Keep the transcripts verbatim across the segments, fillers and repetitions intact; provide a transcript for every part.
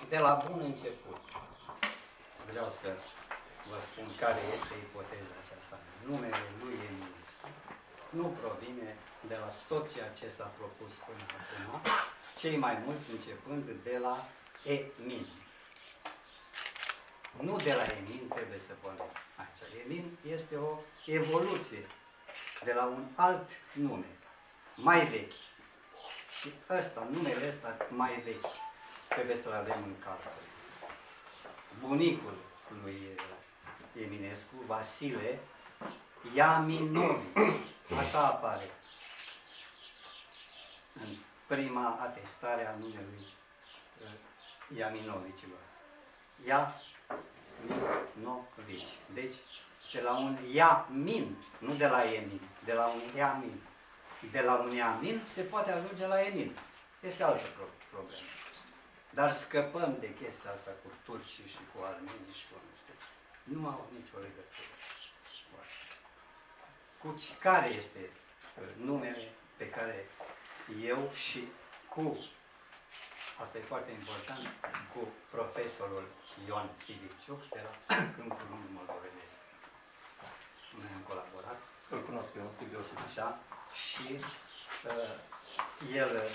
de la bun început. Vreau să vă spun care este ipoteza aceasta. Numele lui Eminescu nu provine de la tot ceea ce s-a propus până acum, cei mai mulți începând de la Emin. Nu de la Emin trebuie să punem aici. Emin este o evoluție de la un alt nume, mai vechi. Și ăsta, numele ăsta mai vechi, trebuie să-l avem în calcul. Bunicul lui Eminescu, Vasile Iaminovici, așa apare în prima atestare a numelui Iaminovicilor. Iaminovici. Deci, de la un Iamin, nu de la Emin, de la un Iamin. De la un Iamin se poate ajunge la Emin. Este altă problemă. Dar scăpăm de chestia asta cu turcii și cu armenii și cu nu știu. Nu au nicio legătură. Cu care este numele pe care eu și cu, asta e foarte important, cu profesorul Ion Filipciuc de la Câmpul Lung Moldovenesc. Noi am colaborat. Îl cunosc eu, un tip deosebit. Așa. Și uh, el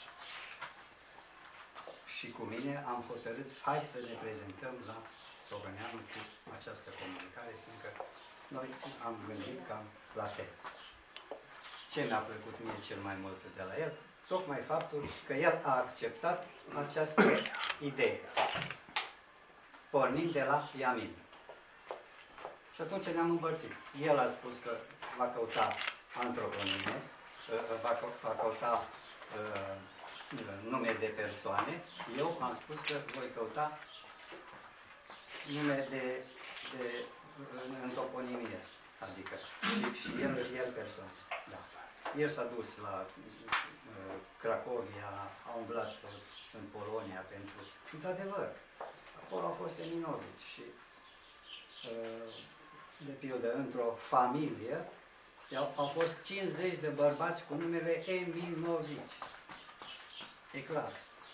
și cu mine am hotărât, hai să ne prezentăm la Togăneanu cu această comunicare, fiindcă noi am gândit cam la fel. Ce mi-a plăcut mie cel mai mult de la el? Tocmai faptul că el a acceptat această idee, pornind de la Iamin. Și atunci ne-am împărțit. El a spus că va căuta antroponime, va, va căuta uh, nume de persoane. Eu am spus că voi căuta nume de, de în toponimie, adică și, și el, el persoane. Da. El s-a dus la uh, Cracovia, a umblat în Polonia pentru... Într-adevăr, acolo au fost Eminovici și uh, de pildă, într-o familie au fost cincizeci de bărbați cu numele Eminovici. E clar.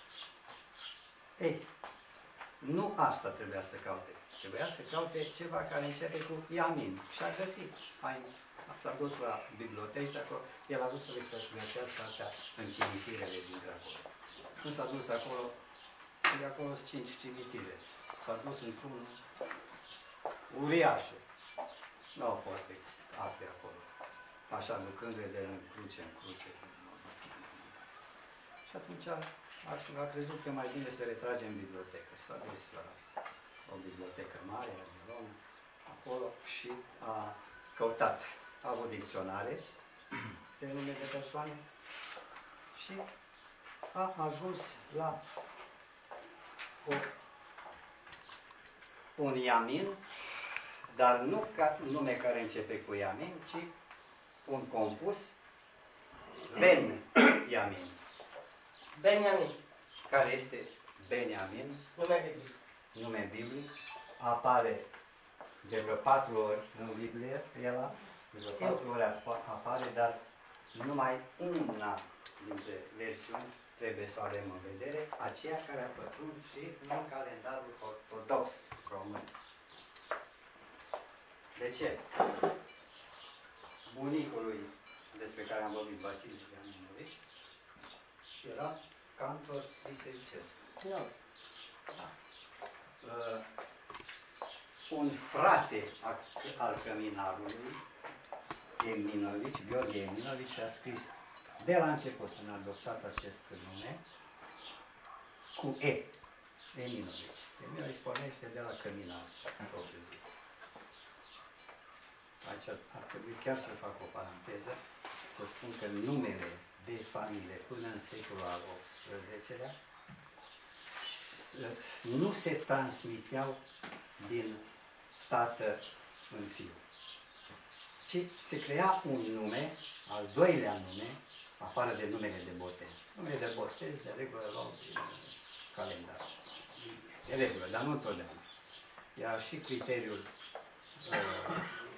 Ei, nu asta trebuia să caute. Trebuia să caute ceva care începe cu Iamin. Și a găsit. S-a dus la biblioteci de acolo. El a dus să le găsească astea în cimitirele din Cracovia. Când s-a dus acolo, și de acolo sunt cinci cimitire. S-a dus într-unul uriașul. Nu au fost să afle acolo. Așa, ducându-i de în cruce în cruce. Și atunci a, a crezut că mai bine să retrage în bibliotecă. S-a dus la o bibliotecă mare, a Milon, acolo și a căutat. A avut dicționare de nume de persoane și a ajuns la o, un Iamin, dar nu ca nume care începe cu Iamin, ci un compus Ben-Iamin. Beniamin. Care este Beniamin? Nume biblic. Nume biblic. Apare de vreo patru ori în Biblie, el de vreo patru ori apare, dar numai una dintre versiuni trebuie să o avem în vedere, aceea care a pătruns și în calendarul ortodox român. De ce? Bunicul lui, despre care am vorbit, Vasile Iaminovici, era cantor bisericesc. Nu. Da. Uh, un frate al căminarului, Eminovici, Gheorghe Eminovici, a scris de la început, când a adoptat acest nume, cu E, Eminovici. Eminovici pornește de la căminar, propriu zis. Aici ar trebui chiar să fac o paranteză, să spun că numele de familie până în secolul al optsprezecelea nu se transmiteau din tată în fiu, ci se crea un nume, al doilea nume, afară de numele de botez. Numele de botez, de regulă, luau din calendar. De regulă, dar nu întotdeauna. Era și criteriul uh,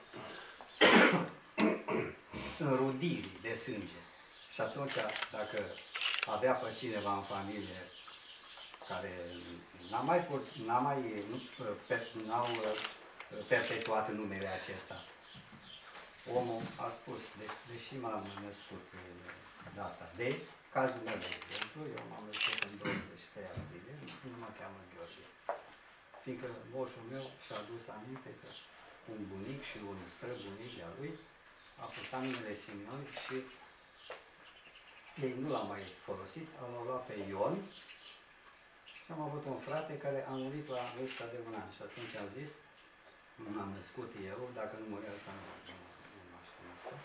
înrudirii de sânge. Și atunci, dacă avea pe cineva în familie care n-a mai, put, n-a mai nu, per, n-au perpetuat numele acesta. Omul a spus, deci, deși m-am născut data de cazul meu, de exemplu, eu m-am născut în douăzeci și trei aprilie, nu mă cheamă Gheorghe. Fiindcă moșul meu și-a adus aminte că un bunic și un străbunic de-a lui a purtat numele Simeon și ei nu l-au mai folosit, au luat pe Ion și am avut un frate care a murit la vârsta de un an și atunci am zis, nu m-am născut eu, dacă nu murea asta nu, nu, nu m-aș fi născut.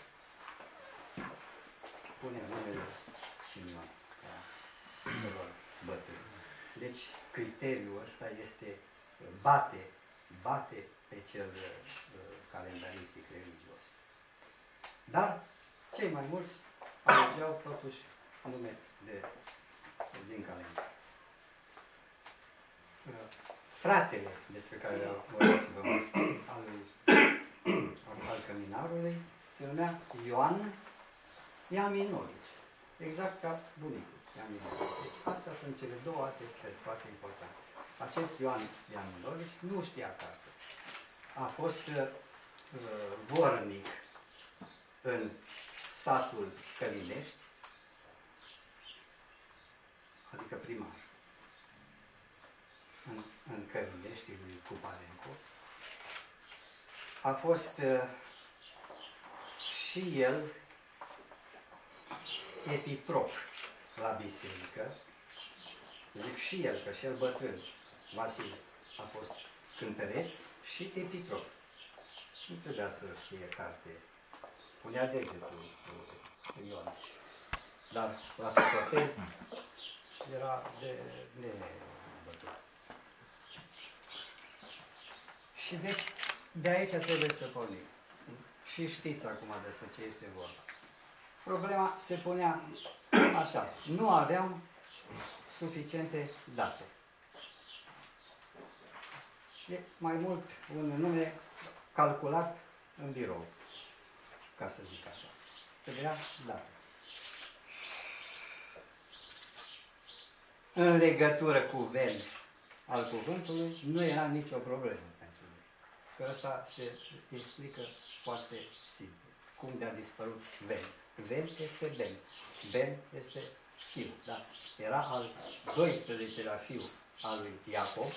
Pune numele Simeon, da, celor bătrâni. Deci criteriul ăsta este, bate, bate pe cel uh, calendaristic religios. Dar cei mai mulți alegeau totuși nume de, din calendar. Uh, fratele despre care vreau să vă mai spun, al, al căminarului, se numea Ioan Iaminovici, exact ca bunicul Iaminovici. Deci astea sunt cele două atestări foarte importante. Acest Ioan Iaminovici nu știa carte. A fost uh, vornic în satul Călinești, adică primar, în, în Călinești, lui Cuparenco. A fost uh, și el epitrop la biserică, zic și el, că și el bătrân, Vasile, a fost cântăreț și epitrop. Nu trebuia să știe carte. Punea degetul Ion. Dar la Socrates era de nebătut. Și deci, de aici trebuie să pornim. Și știți acum despre ce este vorba. Problema se punea așa. Nu aveam suficiente date. E mai mult un nume calculat în birou, ca să zic așa. Trebuia date. În legătură cu ven al cuvântului, nu era nicio problemă pentru noi. Că asta se explică foarte simplu. Cum de-a dispărut ven. Ven este ben. Ben este fiu. Da? Era al doisprezecelea fiu al lui Iacov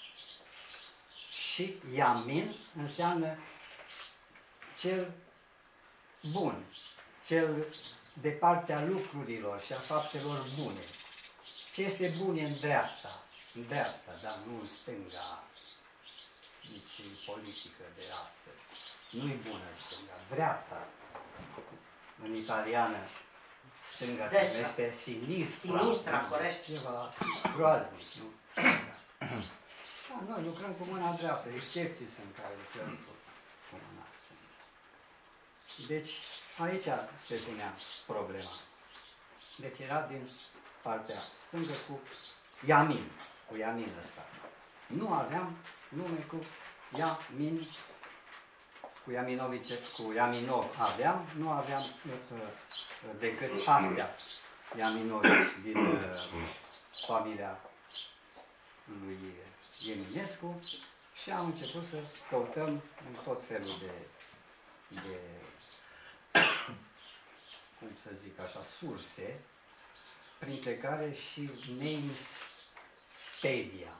și Iamin înseamnă cel bun, cel de partea lucrurilor și a faptelor bune. Ce este bun e în dreapta, în dreapta, dar nu în stânga, nici în politică de astăzi. Nu-i bună în stânga, dreapta. În italiană, stânga se numește sinistra. Sinistra, corect. Ceva groaznic, nu? Da, noi lucrăm cu mâna dreaptă, excepții sunt care lucrăm cu, cu mâna stângă. Deci, aici se punea problema. Deci era din partea stângă cu Iamin, cu Iamin ăsta. Nu aveam nume cu Iamin, cu Iaminovice, cu Iaminov aveam, nu aveam uh, decât astea Iaminovici din uh, familia lui Eminescu și am început să căutăm în tot felul de, de cum să zic așa, surse, printre care și Namespedia.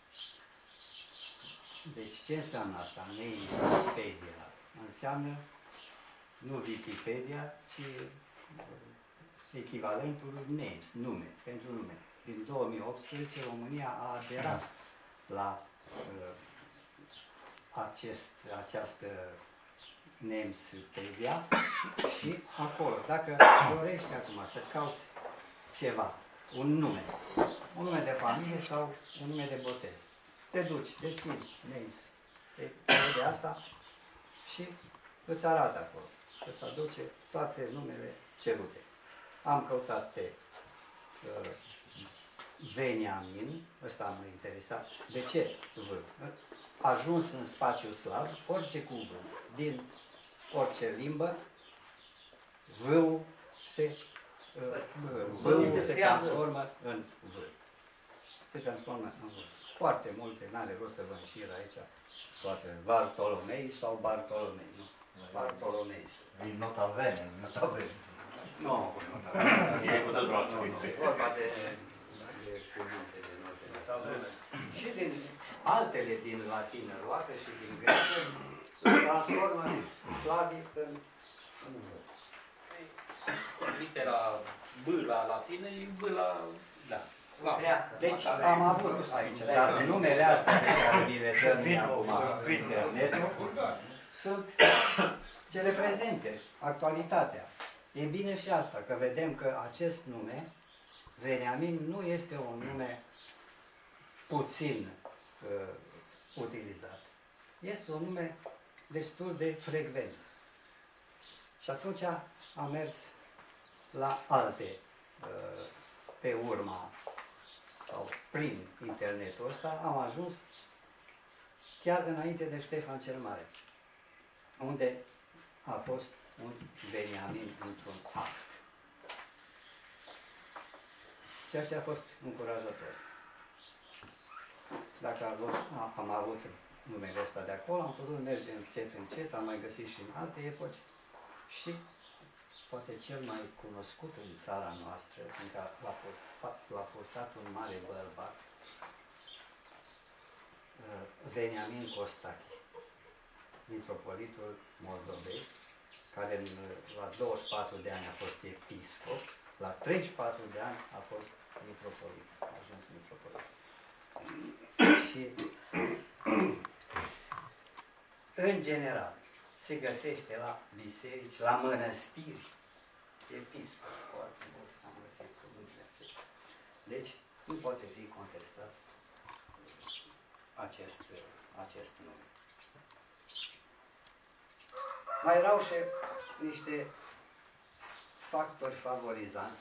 Deci ce înseamnă asta, Namespedia? Înseamnă nu Wikipedia, ci echivalentul names, nume, pentru nume. Din două mii optsprezece România a aderat la uh, acest, această Namespedia și acolo, dacă dorești acum să cauți ceva, un nume, un nume de familie sau un nume de botez, te duci, deschizi Names, de asta și îți arată acolo, îți aduce toate numele cerute. Am căutat pe uh, Veniamin, ăsta m-a interesat. De ce? Ajuns în spațiu slav, orice cuvânt, din orice limbă, vâul se, uh, vâul se transformă în v. câte am spus, foarte multe, n-are rost să vă înșir aici, toate, Bartolomei sau Bartolomei, nu? Bartolomei. Din nota vene, nota vene. Nu, cu nota vene. E cu tot roată. Nu, nu, e vorba de, de cuvinte, de note. Și din altele din latină luate și din grecă, se transformă slavic în, în Litera B la latină e B la... Da. Greacă. Deci am avut aici, dar numele astea pe care vi le dăm acum pe internetul sunt cele prezente, actualitatea. E bine și asta, că vedem că acest nume, Veniamin, nu este un nume puțin uh, utilizat. Este un nume destul de frecvent. Și atunci am mers la alte, uh, pe urma sau prin internetul ăsta, am ajuns chiar înainte de Ștefan cel Mare, unde a fost un Veniamin într-un act. Ceea ce a fost încurajator. Dacă am avut numele ăsta de acolo, am putut merge încet, încet, am mai găsit și în alte epoci și poate cel mai cunoscut în țara noastră, fiindcă l-a purtat un mare bărbat, Veniamin Costache, mitropolitul Moldovei, care la douăzeci și patru de ani a fost episcop, la treizeci și patru de ani a fost mitropolit, a ajuns mitropolit. Și în general se găsește la biserici, la mănăstiri, episcop, foarte mulți am găsit cuvântele acestea. Deci nu poate fi contestat acest, acest nume. Mai erau și niște factori favorizanți.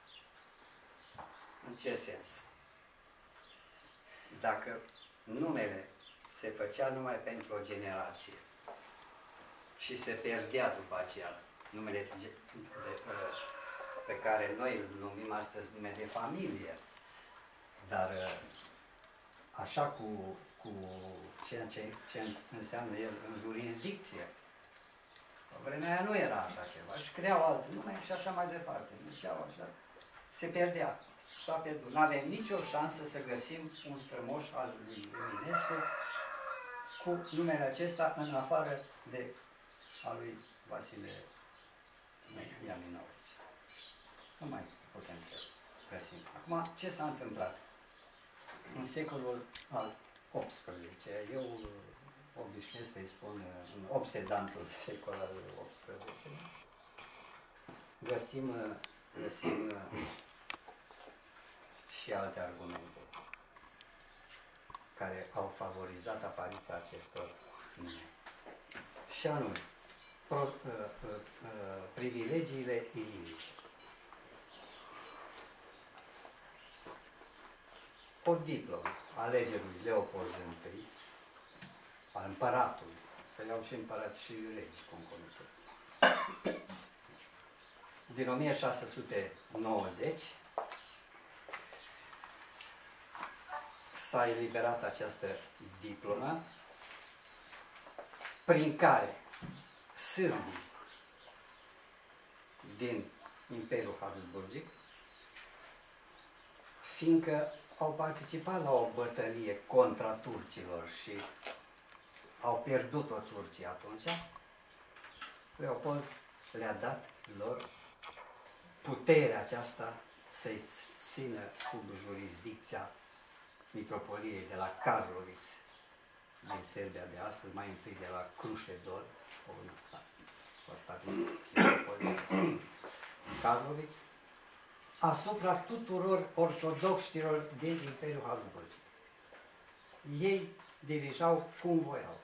În ce sens? Dacă numele se făcea numai pentru o generație și se pierdea după aceea numele de, de, pe care noi îl numim astăzi nume de familie, dar așa cu, cu ceea ce, ce înseamnă el în jurisdicție. Pe vremea aia nu era așa ceva, își creau alte nume și așa mai departe. Ziceau așa, se pierdea, s-a pierdut. Nu avem nicio șansă să găsim un strămoș al lui Eminescu cu numele acesta în afară de al lui Vasile Iaminovici. Nu mai putem să găsim. Acum, ce s-a întâmplat? În secolul al optsprezecelea, eu obișnuiesc să-i spun în obsedantul secol al optsprezecelea, găsim, găsim și alte argumente care au favorizat apariția acestor nume. Și anume, pro, uh, uh, uh, privilegiile ilirice. O diplomă alegerii lui Leopold I, al împăratului, că le-au și împărați și regi concomitent. Din o mie șase sute nouăzeci s-a eliberat această diplomă prin care sârbii din Imperiul Habsburgic, fiindcă au participat la o bătălie contra turcilor și au pierdut-o turcii atunci, Leopold le-a dat lor puterea aceasta să-i țină sub jurisdicția mitropoliei de la Karlovic, din Serbia de astăzi, mai întâi de la Krušedol, s-a stabilit mitropolia Karlovic, asupra tuturor ortodoxilor din Imperiul Habsburgic. Ei dirijau cum voiau.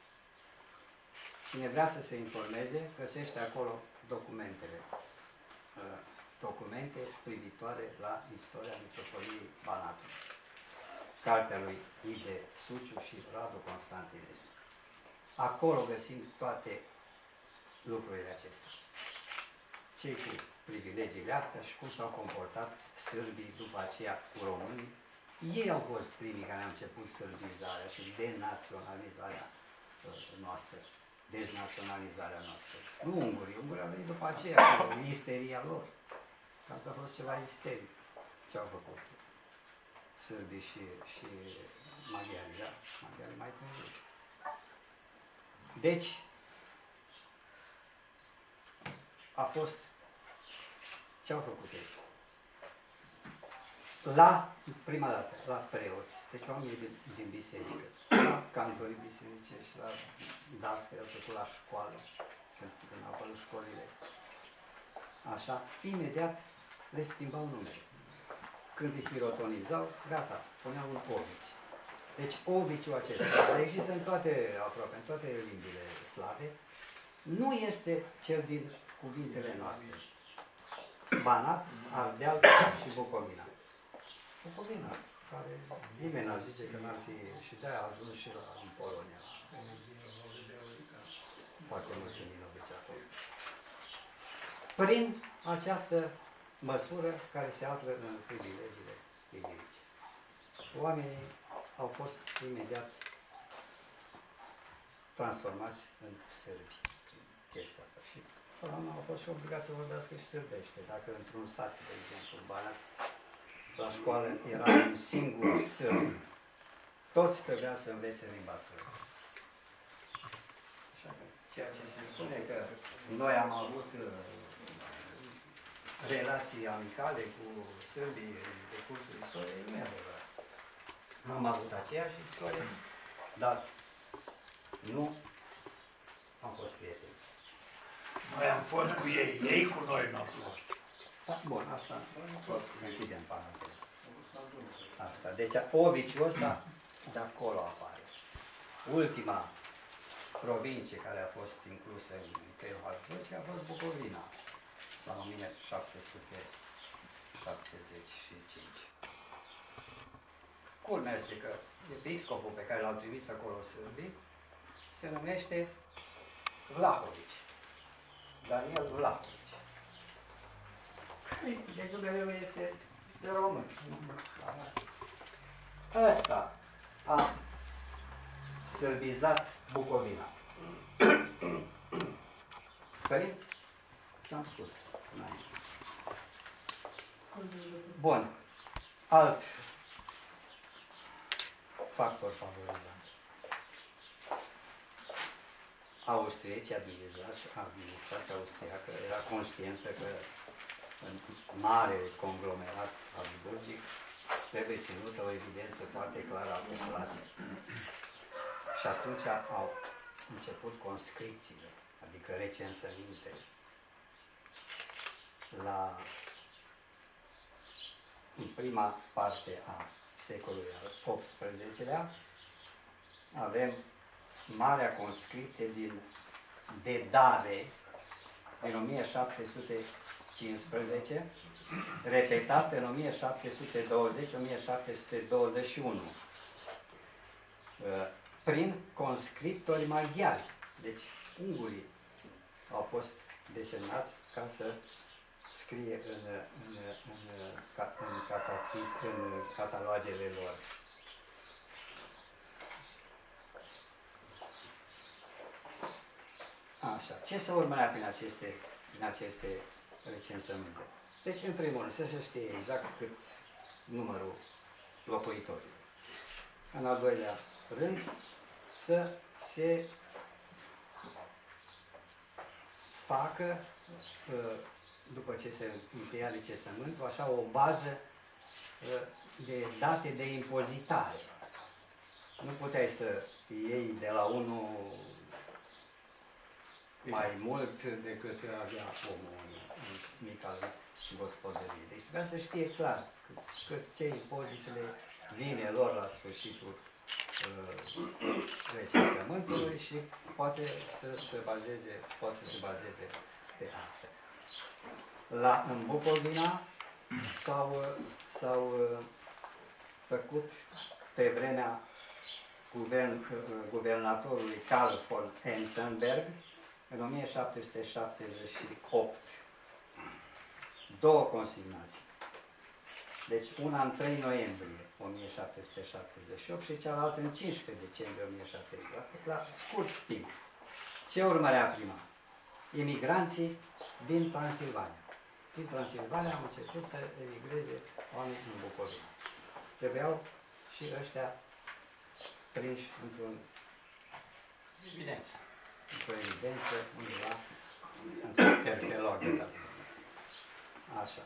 Cine vrea să se informeze, găsește acolo documentele, documente privitoare la istoria mitropoliei Banatului. Cartea lui Ide Suciu și Radu Constantinescu. Acolo găsim toate lucrurile acestea. Cei cu privilegiile astea și cum s-au comportat sârbii după aceea cu românii Ei au fost primii care au început sârbizarea și denaționalizarea uh, noastră, deznaționalizarea noastră. Nu ungurii, ungurii au venit după aceea cu isteria lor. Asta a fost ceva isteric ce au făcut sârbii și, și maghiarii, da? Maghiarii mai târziu. Deci, a fost, ce au făcut ei? La, prima dată, la preoți, deci oamenii din, din biserică, la cantorii bisericești, la dascări, au făcut la școală, când au apărut școlile. Așa, imediat le schimbau numele. Când îi hirotonizau, gata, puneau un ovici. Deci oviciul acesta, există în toate, aproape, în toate limbile slave, nu este cel din cuvintele noastre. Banat, Ardeal și Bucovina. Bucovina, care nimeni n-ar zice că n-ar fi, și de-aia a ajuns și la, în Polonia. Foarte mulți minovici acolo. Prin această măsură care se află în privilegiile idilice. Oamenii au fost imediat transformați în sârbi prin chestia asta. Și până la urmă au fost și obligați să vorbească și sârbește. Dacă într-un sat, de exemplu, în Banat, la școală era un singur sârb, toți trebuia să învețe limba sârbă. Așa că ceea ce se spune că noi am avut relații amicale cu sârbii de cursul istoriei, nu e adevărat. Am avut aceeași istorie, dar nu am fost prieteni. Noi am fost cu ei, ei cu noi nu au fost. Da, bun, asta închidem paranteză. Asta. Deci oviciul ăsta de acolo apare. Ultima provincie care a fost inclusă în Imperiul Habsburg a fost Bucovina, la o mie șapte sute șaptezeci și cinci. Culmea este că episcopul pe care l-au trimis acolo sârbii se numește Vlahovici. Daniel Vlahovici. Deci numele este de român. Ăsta a sârbizat Bucovina. Călin? Ți-am spus. Bun. Alt factor favorizant. Austrieci, administrația austriacă, era conștientă că în mare conglomerat habsburgic trebuie ținută o evidență foarte clară a populației. Și atunci au început conscripțiile, adică recensăminte. La, în prima parte a secolului al optsprezecelea avem marea conscripție din Dedare în o mie șapte sute cincisprezece, repetată în o mie șapte sute douăzeci - o mie șapte sute douăzeci și unu, prin conscriptori maghiari. Deci ungurii au fost desemnați ca să scrie în, în, în, în, în catalogele lor. Așa. Ce se urmărea prin aceste, prin aceste recensăminte? Deci, în primul rând, să se știe exact cât numărul locuitorilor. În al doilea rând, să se facă, după ce se încheia recensământul, așa o bază de date de impozitare. Nu puteai să iei de la unul mai mult decât avea omul în mica gospodărie. Deci trebuia să știe clar cât ce impozitele vine lor la sfârșitul uh, recensământului și poate să se bazeze, poate să se bazeze pe asta. La în Bucovina s-au, s-au uh, făcut pe vremea guvern, uh, guvernatorului Karl von Enzensberg în o mie șapte sute șaptezeci și opt două consignații. Deci una în trei noiembrie o o mie șapte sute șaptezeci și opt și cealaltă în cincisprezece decembrie o mie șapte sute șaptezeci și opt, la scurt timp. Ce urmărea prima? Emigranții din Transilvania. Din Transilvania au început să emigreze oameni în Bucovina. Trebuiau și ăștia prinși într-un Evident. într-o evidență undeva, într-un terfelog de asta. Așa.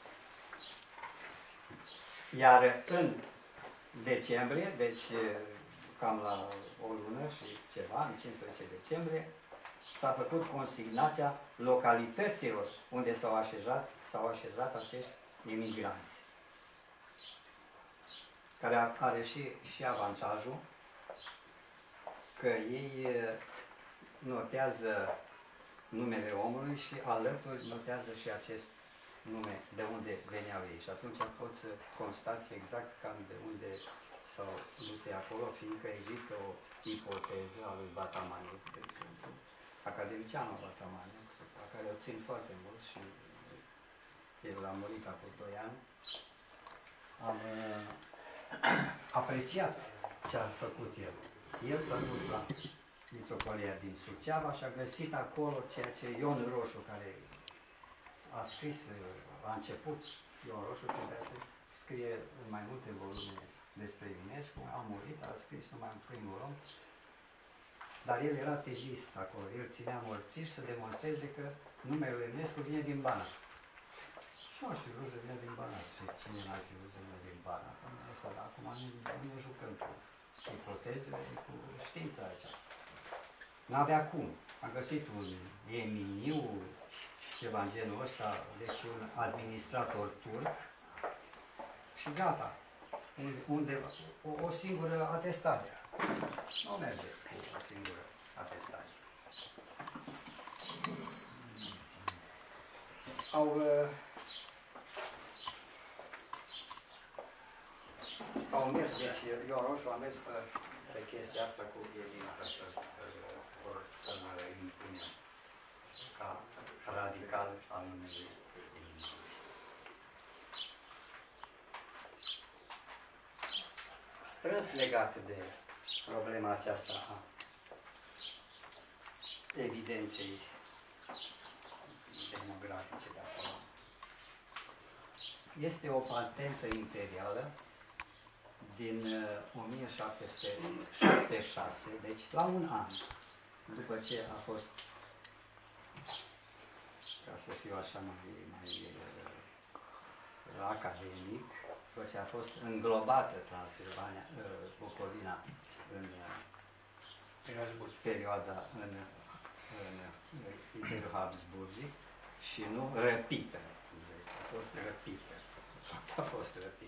Iar în decembrie, deci cam la o lună și ceva, în cincisprezece decembrie, s-a făcut consignația localităților unde s-au așezat, s-au așezat acești emigranți. Care are și, și avantajul că ei notează numele omului și alături notează și acest nume, de unde veneau ei. Și atunci poți să constați exact cam de unde s-au dus ei acolo, fiindcă există o ipoteză a lui Batamaniu, de exemplu, academicianul Batamaniu, la care o țin foarte mult și el a murit acum doi ani. Am uh, apreciat ce a făcut el. El s-a dus la Mitropolia din Suceava și a găsit acolo ceea ce Ion Roșu, care a scris, a început, Ion Roșu trebuia să scrie în mai multe volume despre Eminescu, a murit, a scris numai în primul rând, dar el era tezist acolo, el ținea mărțiși să demonstreze că numele lui Eminescu vine din Banat. Și nu aș fi vrut să vină din Banat, cine n-ar fi vrut să vină din Banat, acum nu ne jucăm cu ipotezele, cu știința aceea. N-avea cum. A găsit un Eminiu, ceva în genul ăsta, deci un administrator turc și gata. Unde, o, o singură atestare. Nu merge cu o singură atestare. Au, uh, au mers, deci Ion Roșu a mers pe, pe chestia asta cu Elina, ca să, să mă impunem ca radical al numelui Elina. Strâns legat de problema aceasta a evidenței demografice de acolo, este o patentă imperială din o mie șapte sute șaptezeci și șase, deci la un an după ce a fost, ca să fiu așa mai, mai uh, academic, după ce a fost înglobată Transilvania, uh, Bucovina în uh, perioada în, în Imperiul Habsburgic și nu răpită. Deci a fost răpită. A fost răpită.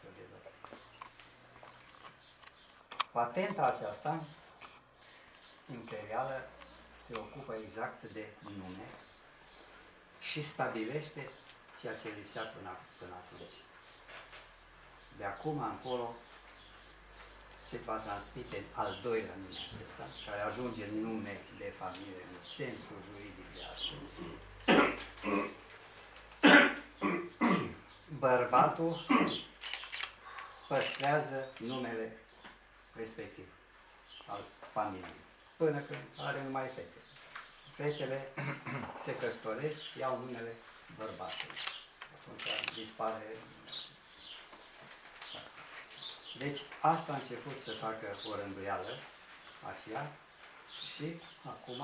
Patenta aceasta imperială se ocupă exact de nume și stabilește ceea ce lipsea până, până atunci. De acum încolo se va transmite al doilea nume acesta, care ajunge în nume de familie, în sensul juridic de astăzi. Bărbatul păstrează numele respectiv al familiei, până când are numai fete. Fetele se căsătoresc, iau numele bărbatului. Atunci dispare. Deci asta a început să facă o rânduială aceea și acum,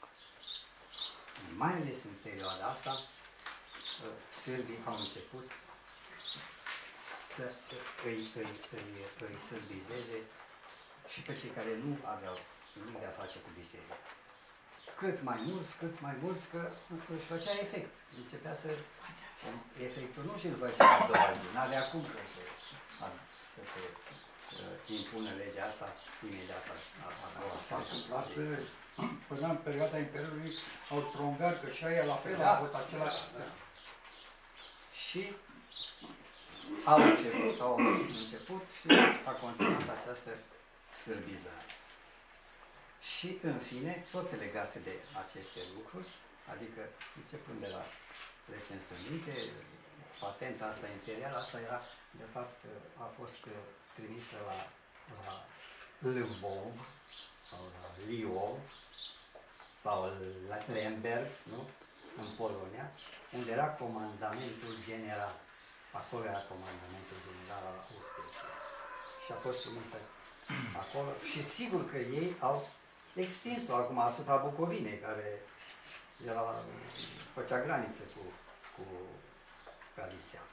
mai ales în perioada asta, sârbii au început să îi, îi, îi, îi sârbizeze și pe cei care nu aveau nimic de a face cu biserica. Cât mai mulți, cât mai mulți, că își făcea efect. Începea să... Efectul nu și-l făcea a doua zi, n-avea cum să se, să se uh, impună legea asta imediat a, a doua zi. Până în perioada Imperiului Austro-Ungar, că și aia la fel Da. a avut același sistem. Și au început, au început și a continuat această sârbizare. Și, în fine, tot legate de aceste lucruri, adică, începând de la recensăminte, patenta asta imperială, asta era, de fapt, a fost trimisă la, la Lvov sau la Lviv sau la Lemberg, nu? În Polonia, unde era comandamentul general. Acolo era comandamentul general al Austriei. Și a fost trimisă acolo și sigur că ei au extins-o acum asupra Bucovinei, care era, făcea graniță cu, cu Galiția.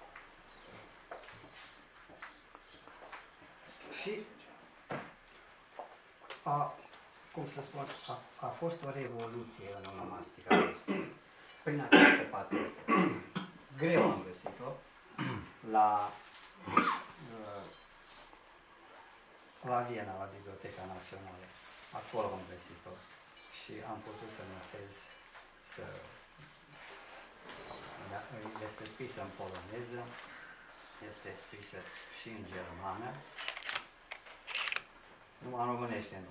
Și a, cum să spun, a, a fost o revoluție în onomastica prin această patrie. Greu am găsit-o la, la Viena, la Biblioteca Națională. Acolo am găsit-o și am putut să notez, să... Este scrisă în poloneză, este scrisă și în germană, numai în românește nu.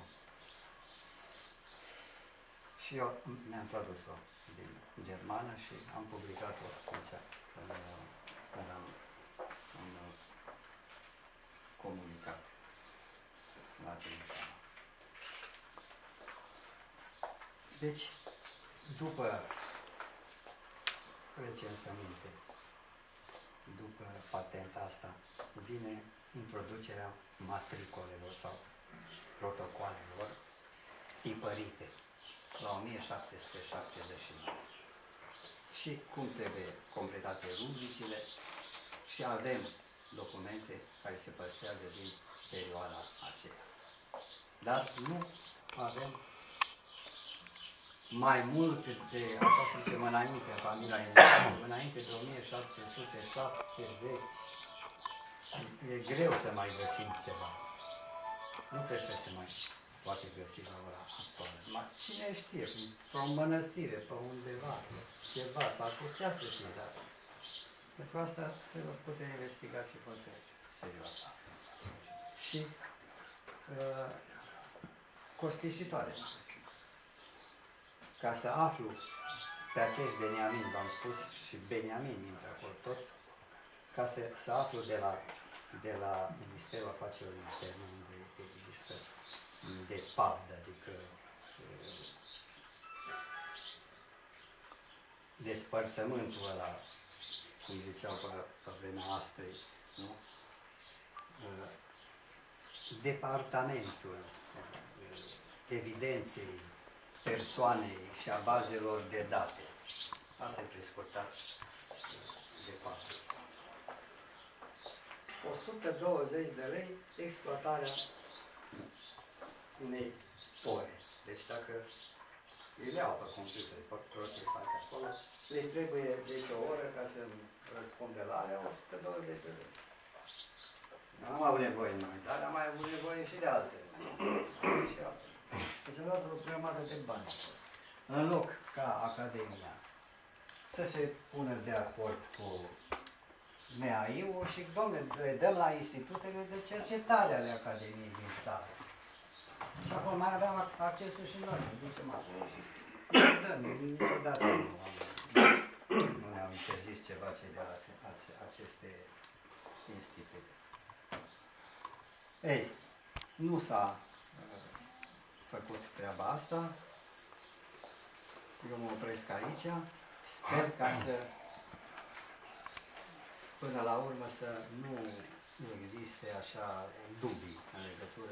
Și eu mi-am tradus-o din germană și am publicat-o atunci, când, când am, am comunicat la Timișoara. Deci, după recensăminte, după patenta asta, vine introducerea matricolelor sau protocoalelor tipărite la o mie șapte sute șaptezeci și nouă. Și cum trebuie completate rubricile și avem documente care se păstrează din perioada aceea. Dar nu avem mai mult de, așa să zicem, înainte, familia inițială, înainte de o mie șapte sute șaptezeci, e greu să mai găsim ceva. Nu cred că se mai poate găsi la ora actuală. Ma cine știe, într-o mănăstire, pe undeva, ceva, s-ar putea să fie, dar pentru asta trebuie făcute investigații foarte serioase. Și uh, costisitoare. Ca să aflu pe acești Beniamin, v-am spus, și Beniamin intră acolo tot, ca să, să aflu de la, de la Ministerul Afacerilor Interne, unde există de P A D, adică despărțământul ăla, cum ziceau pe, pe vremea Astrei, nu? Departamentul evidenței persoanei și a bazelor de date. Asta e prescurtat de patru. o sută douăzeci de lei exploatarea unei ore. Deci dacă îi le au pe computer, pe procesate acolo, le trebuie deci o oră ca să răspunde la alea, o sută douăzeci de lei. Nu am avut nevoie numai, dar am mai avut nevoie și de altele. Și altele. Deci am luat o grămadă de bani. În loc ca Academia să se pună de acord cu M A I-ul și, domnule, le dăm la institutele de cercetare ale Academiei din țară. Și acolo mai aveam accesul și noi, ne ducem acolo și ne dăm, niciodată nu, nu ne-au interzis ceva cei de la aceste institute. Ei, nu s-a făcut treaba asta. Eu mă opresc aici. Sper ca să, până la urmă, să nu existe așa dubii în legătură